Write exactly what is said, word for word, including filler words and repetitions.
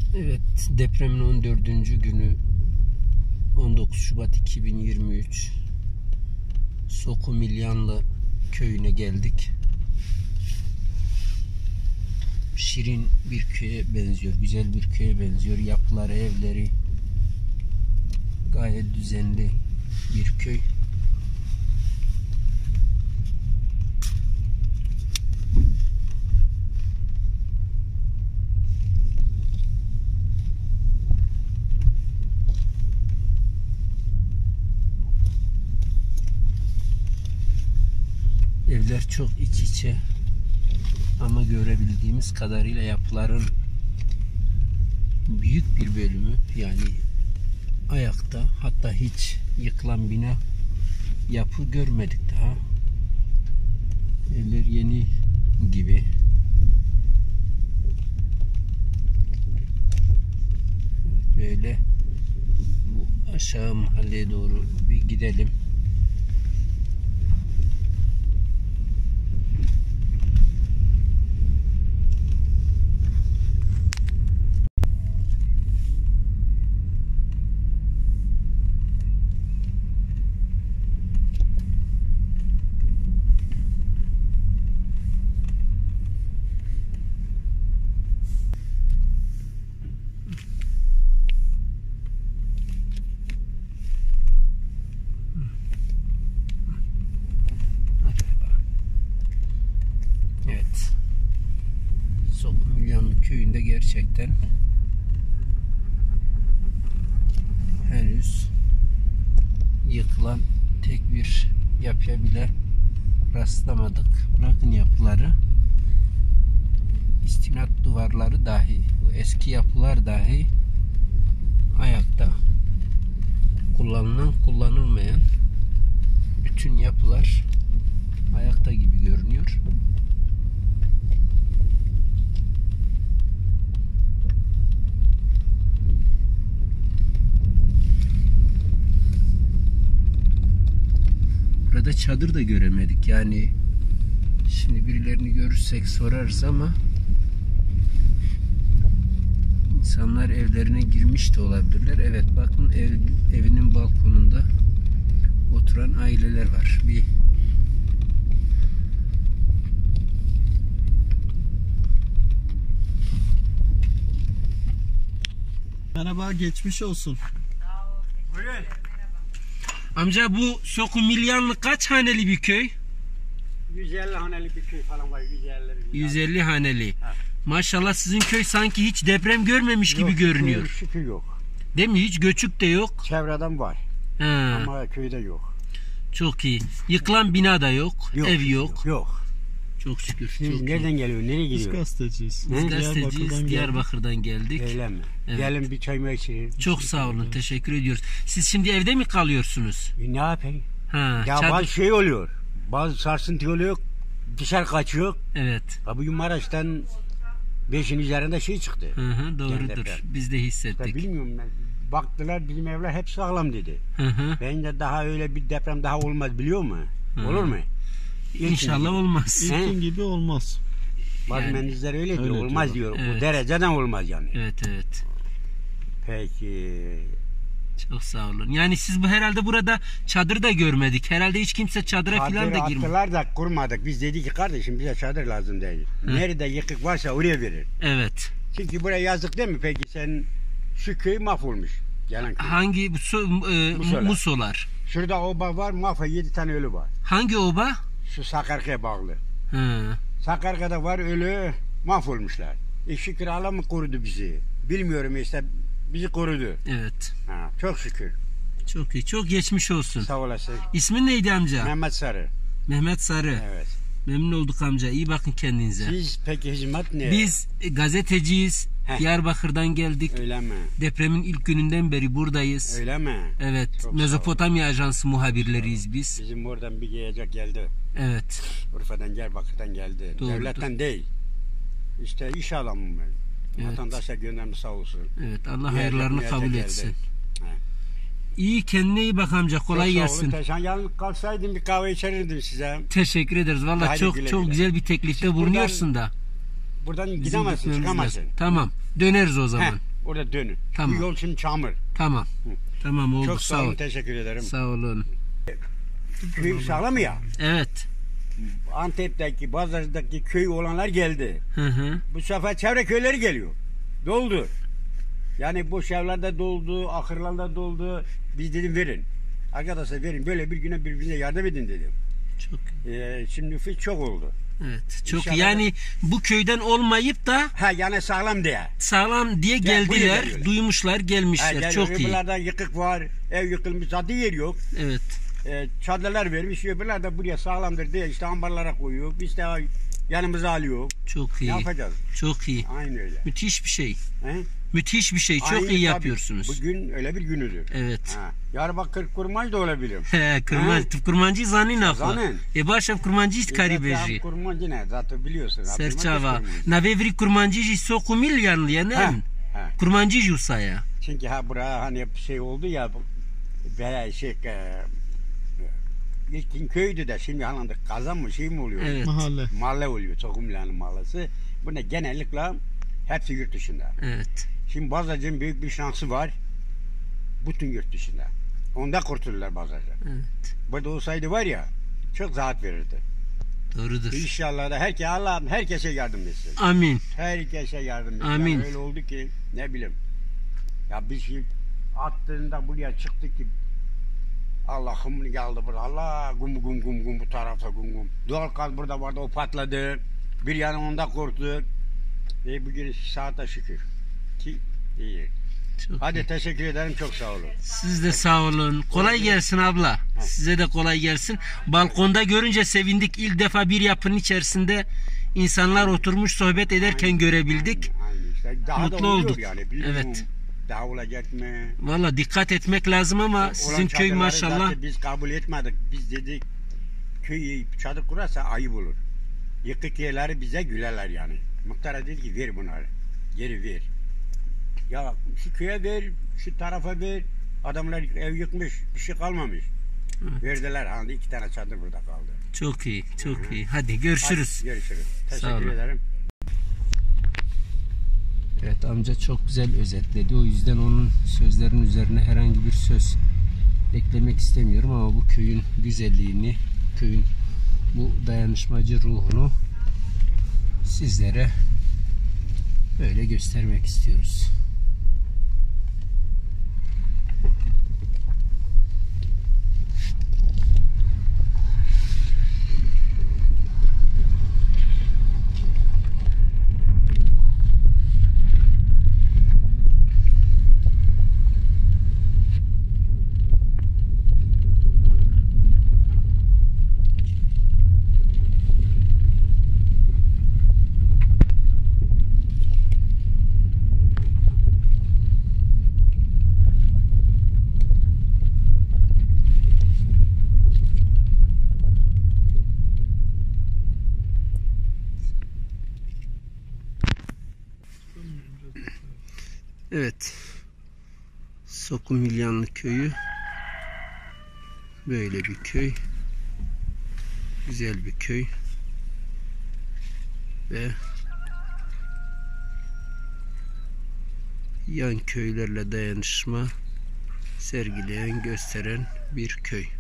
Evet, depremin on dördüncü günü on dokuz Şubat iki bin yirmi üç Sokumilyanlı köyüne geldik. Şirin bir köye benziyor, güzel bir köye benziyor. Yapıları, evleri gayet düzenli bir köy. Evler çok iç içe ama görebildiğimiz kadarıyla yapıların büyük bir bölümü, yani ayakta, hatta hiç yıkılan bina yapı görmedik daha. Evler yeni gibi. Böyle bu aşağı mahalleye doğru bir gidelim. Evet. Sokumilyanlı köyünde gerçekten henüz yıkılan tek bir yapıya bile rastlamadık. Bırakın yapıları, istinat duvarları dahi, bu eski yapılar dahi ayakta. Kullanılan, kullanılmayan bütün yapılar ayakta gibi görünüyor. Burada çadır da göremedik. Yani şimdi birilerini görürsek sorarız ama insanlar evlerine girmiş de olabilirler. Evet, bakın ev, evinin balkonunda oturan aileler var. Bir Merhaba, geçmiş olsun. Buyurun. amca, bu Sokumilyanlı kaç haneli bir köy? yüz elli haneli bir köy falan var. yüz elli. yüz elli haneli. Ha. Maşallah, sizin köy sanki hiç deprem görmemiş gibi Yok, görünüyor. Şükür, şükür yok. Değil mi? Hiç göçük de yok. Çevreden var. Ha, Ama köyde yok. çok iyi. Yıkılan bina da yok. Yok, ev şükür yok. Yok. Çok şükür. Siz Çok nereden iyi. geliyor? Nereye Biz gidiyor? gazeteciyiz. Biz Hı? gazeteciyiz. Diyarbakır'dan Diyarbakır'dan geldik. Öyle mi? Evet. Gelin bir çay mı içelim? Çok sağ olun. Teşekkür ediyoruz. Siz şimdi evde mi kalıyorsunuz? E, ne yapayım? Ha, Ya çadır- bazı şey oluyor. Bazı sarsıntı oluyor. Dışarı kaçıyor. Evet. Ha, bugün Maraş'tan beşin üzerinde şey çıktı. Hı hı, doğrudur. deprem. Biz de Ya hissettik. bilmiyorum ben. Baktılar bizim evler hep sağlam dedi. Hı hı. Ben de daha öyle bir deprem daha olmaz biliyor musun? Hı. Olur mu? İlkin İnşallah gibi. olmaz. İlkin gibi olmaz. Bazı Yani, mühendisler öyle diyor. öyle Olmaz diyorlar. diyor. Evet. Bu dereceden olmaz yani. Evet, evet. Peki. Çok sağ olun. Yani siz bu herhalde burada çadır da görmedik. Herhalde hiç kimse çadıra falan Çadır da girmedi. attılar da kurmadık. Biz dedik ki kardeşim bize çadır lazım değil. Hı. Nerede yıkık varsa oraya verir. Evet. Çünkü buraya yazık değil mi? Peki sen şu köy mahvolmuş. Gelen köy. Hangi bu so- e, Musolar. Musolar? Şurada oba var. Mahva yedi tane ölü var. Hangi oba? Şu Sakarka'ya bağlı. Hı. Sakarka'da var ölü mahvolmuşlar. E şükür Allah mı korudu bizi? Bilmiyorum işte bizi korudu. Evet. Ha, çok şükür. Çok iyi. Çok geçmiş olsun. Sağ olasın. İsmin neydi amca? Mehmet Sarı. Mehmet Sarı. Evet. Memnun olduk amca. İyi bakın kendinize. Siz peki hizmet ne? Biz e, gazeteciyiz. Heh. Diyarbakır'dan geldik. Öyle mi? Depremin ilk gününden beri buradayız. Öyle mi? Evet. Çok sağ Mezopotamya Ajansı muhabirleriyiz biz. Bizim oradan bir gelecek geldi. Evet. Urfa'dan Diyarbakır'dan geldi. Doğrudur. Devletten değil. İşte iş adamı ben. Evet. Vatandaşa göndermiş sağ olsun. Evet. Allah Gelecek, hayırlarını gelecek kabul geldi. etsin. He. İyi, kendine iyi bak amca. Kolay Çok sağ olun. gelsin. Teşekkür- Yalnız kalsaydım bir kahve içerirdim size. Teşekkür ederiz. Vallahi Hadi çok güle çok güle. güzel bir teklifte Siz bulunuyorsun da. Buradan Bizim gidemezsin, gitmemiz çıkamazsın. lazım. Tamam. Döneriz o zaman. Heh, Orada dönün. Tamam. Bu yol şimdi çamur. Tamam. Tamam oldu. Çok sağ olun, ol. teşekkür ederim. Sağ olun. Köy sağlam ya. Evet. Antep'teki, Bazar'daki köy olanlar geldi. Hı hı. Bu sefer çevre köyleri geliyor. Doldu. Yani boş evlerde doldu, ahırlarda doldu. Biz dedim verin. Arkadaşlar verin, böyle bir güne birbirine yardım edin dedim. Çok. Ee, şimdi nüfus çok oldu. Evet. Çok İnşallah yani bu köyden olmayıp da Ha yani sağlam diye. sağlam diye buraya geldiler, geliyorlar. duymuşlar, Ha, gelmişler. yani Çok iyi. öbürlerden yıkık var, ev yıkılmış, zaten yer yok. Evet. Ee, çadırlar vermiş, öbürler de buraya sağlamdır diye işte ambarlara koyuyor. Biz de yanımıza alıyor. Çok Ne iyi. yapacağız? Çok iyi. Aynı öyle. Müthiş bir şey. He? Müthiş bir şey. Çok Aynı iyi tabii. yapıyorsunuz. Bugün öyle bir günüdür. Evet. Ha. Yarın bak kırk kurmaç da olabilir. He, kurmancı, kurmancı zanin akla. Zanin. E başa kurmancı ist karibeji. Kurmancı ne? Zaten biliyorsun. Serçava. Navevri kurmancı soku milyan Ha. liyanen. Ha. Kurmancı jusaya. Çünkü ha buraya hani şey oldu ya veya şey e, ilkin köydü de şimdi anladık kazan mı şey mi oluyor? Evet. Mahalle. Mahalle oluyor. Sokumlanın mahallesi. Bu ne genellikle hepsi yurt dışında. Evet. Şimdi Bazarcı'nın büyük bir şansı var. Bütün yurt dışında. Onda kurtulurlar Bazarcı. Evet. Burada olsaydı var ya çok rahat verirdi. Doğrudur. İnşallah da herkes Allah'ım herkese yardım etsin. Amin. Herkese yardım etsin. Amin. Yani öyle oldu ki ne bileyim. Ya bir şey attığında buraya çıktı ki Allah'ım geldi burada. Allah gum gum gum gum bu tarafta gum gum. Doğal gaz burada vardı o patladı. Bir yanı onda korktu. E bugün saate şükür. Ki iyi. Çok Hadi iyi. teşekkür ederim çok sağ olun. Siz de sağ olun. Kolay gelsin abla. Size de kolay gelsin. Balkonda görünce sevindik. İlk defa bir yapının içerisinde insanlar oturmuş sohbet ederken görebildik. Aynı, aynı işte. Daha Mutlu da oluyor olduk. yani. Bilmiyorum, Evet. daha olacak mı? Valla dikkat etmek lazım ama Olan sizin köy çadırları maşallah. zaten biz kabul etmedik. Biz dedik köy çadır kurarsa ayıp olur. Yıkık yerleri bize gülerler yani. Muhtara dedi ki ver bunları. Geri ver. Ya şu köye ver, şu tarafa ver. Adamlar ev yıkmış, bir şey kalmamış. Evet. Verdiler halde iki tane çadır burada kaldı. Çok iyi, çok iyi. Hadi görüşürüz. Hadi, görüşürüz. Sağ Teşekkür olun. ederim. Evet, amca çok güzel özetledi. O yüzden onun sözlerin üzerine herhangi bir söz eklemek istemiyorum ama bu köyün güzelliğini, köyün bu dayanışmacı ruhunu sizlere böyle göstermek istiyoruz. Evet. Sokumilyanlı köyü böyle bir köy. Güzel bir köy. Ve yan köylerle dayanışma sergileyen, gösteren bir köy.